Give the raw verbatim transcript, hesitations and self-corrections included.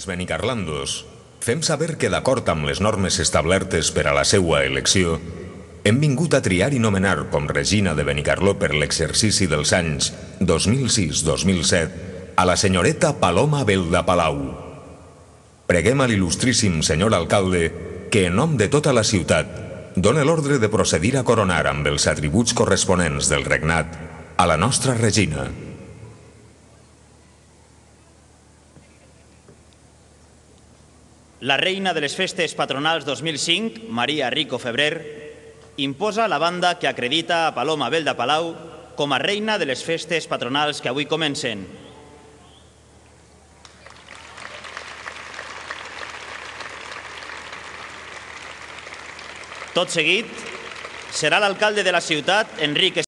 Els benicarlandos fem saber que, d'acord amb les normes establertes per a la seua elecció, hem vingut a triar i nomenar com regina de Benicarló per l'exercici dels anys dos mil sis dos mil set a la senyoreta Paloma Belda Palau. Preguem a l'il·lustríssim senyor alcalde que, en nom de tota la ciutat, done l'ordre de procedir a coronar amb els atributs corresponents del regnat a la nostra regina. La reina de les festes patronals dos mil cinc, Maria Rico Febrer, imposa la banda que acredita a Paloma Belda Palau com a reina de les festes patronals que avui comencen. Tot seguit, serà l'alcalde de la ciutat, Enric